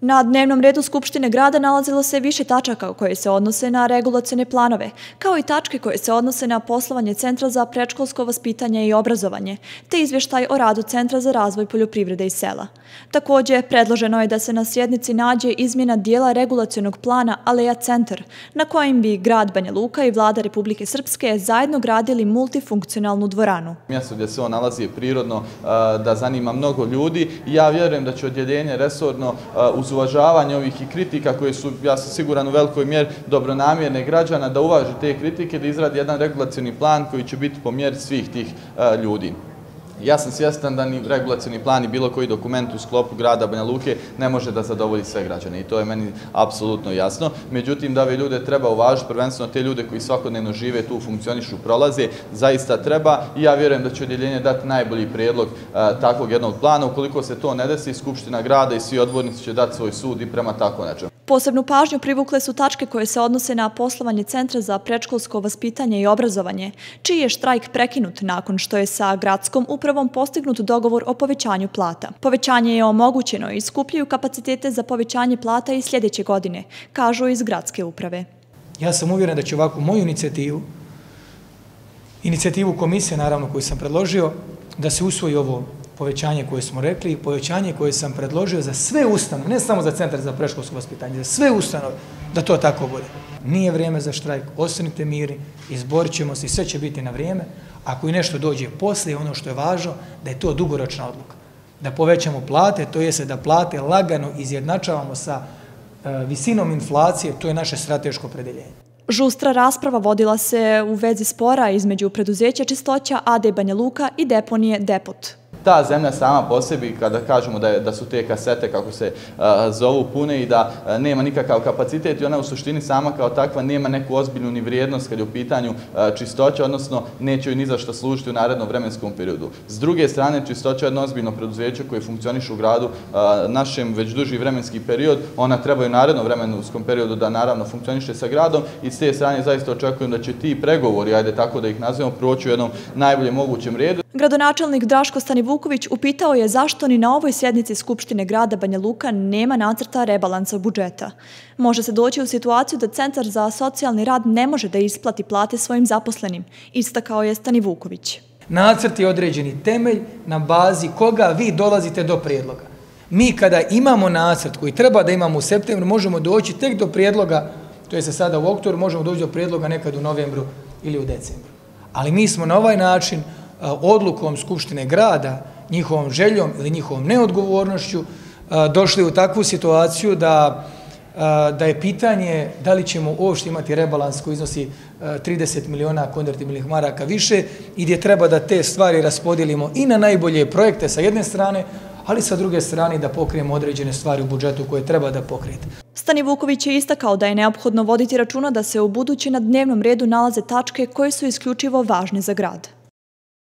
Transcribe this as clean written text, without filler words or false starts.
Na dnevnom redu Skupštine grada nalazilo se više tačaka koje se odnose na regulacione planove, kao i tačke koje se odnose na poslovanje Centra za predškolsko vaspitanje i obrazovanje, te izvještaj o radu Centra za razvoj poljoprivrede i sela. Također, predloženo je da se na sjednici nađe izmjena dijela regulacionog plana Aleja Centar, na kojem bi grad Banja Luka i vlada Republike Srpske zajedno gradili multifunkcionalnu dvoranu. Mjesto gdje se on nalazi je prirodno da zanima mnogo ljudi i ja vjerujem da će odjeljenje resorno uz uvažavanje ovih i kritika koje su, ja sam siguran, u velikoj mjeri dobronamjerne građana, da uvaži te kritike, da izradi jedan regulacioni plan koji će biti po mjeri svih tih ljudi. Ja sam svjestan da ni regulacioni plan i bilo koji dokument u sklopu grada Banja Luke ne može da zadovolji sve građane i to je meni apsolutno jasno. Međutim, da ove ljude treba uvažiti, prvenstveno te ljude koji svakodnevno žive, tu funkcionišu, prolaze, zaista treba i ja vjerujem da će odjeljenje dati najbolji prijedlog takvog jednog plana. Ukoliko se to ne desi, Skupština grada i svi odbornici će dati svoj sud i prema tako nečemu. Posebnu pažnju privukle su tačke koje se odnose na poslovanje Centra za predškolsko vaspitanje i obrazovanje, čiji je štrajk prekinut nakon što je sa gradskom upravom postignut dogovor o povećanju plata. Povećanje je omogućeno i skupljaju kapacitete za povećanje plata i sljedeće godine, kažu iz gradske uprave. Ja sam uvjeren da će ovakvu moju inicijativu komisije, naravno, koju sam predložio, da se usvoji ovo povećanje koje smo rekli i povećanje koje sam predložio za sve ustanove, ne samo za Centar za predškolsko vaspitanje, za sve ustanove, da to tako bude. Nije vrijeme za štrajk, ostanite mirni, izborit ćemo se i sve će biti na vrijeme. Ako i nešto dođe poslije, ono što je važno, da je to dugoročna odluka. Da povećamo plate, to jeste da plate lagano izjednačavamo sa visinom inflacije, to je naše strateško opredeljenje. Žustra rasprava vodila se u vezi spora između preduzeća Čistoća AD Banja Luka i deponije Depot. Ta zemlja sama po sebi, kada kažemo da su te kasete, kako se zovu, pune i da nema nikakav kapacitet i ona u suštini sama kao takva nema neku ozbiljnu ni vrijednost kad je u pitanju čistoća, odnosno neće joj ni za što služiti u narednom vremenskom periodu. S druge strane, Čistoća je jedno ozbiljno preduzeće koje funkcioniše u gradu našem već duži vremenski period. Ona treba i u narednom vremenskom periodu da naravno funkcioniše sa gradom i s te strane zaista očekujem da će ti pregovori, ajde tako da ih nazivamo, proći u jednom najboljem mogućem redu. Gradonačelnik Draško Stanivuković upitao je zašto ni na ovoj sjednici Skupštine grada Banja Luka nema nacrta rebalansa budžeta. Može se doći u situaciju da Centar za socijalni rad ne može da isplati plate svojim zaposlenim, istakao je Stanivuković. Nacrt je određeni temelj na bazi koga vi dolazite do prijedloga. Mi kada imamo nacrt koji treba da imamo u septembru, možemo doći tek do prijedloga, to je sada u oktobru, možemo doći do prijedloga nekad u novembru ili u decembru. Ali mi smo na ovaj način odlukom Skupštine grada, njihovom željom ili njihovom neodgovornošću došli u takvu situaciju da je pitanje da li ćemo uopšte imati rebalans koji iznosi 30 miliona konvertibilnih maraka više i gdje treba da te stvari raspodijelimo i na najbolje projekte sa jedne strane, ali sa druge strane da pokrijemo određene stvari u budžetu koje treba da pokrijete. Stanivuković je istakao da je neophodno voditi računa da se u buduće na dnevnom redu nalaze tačke koje su isključivo važne za grad.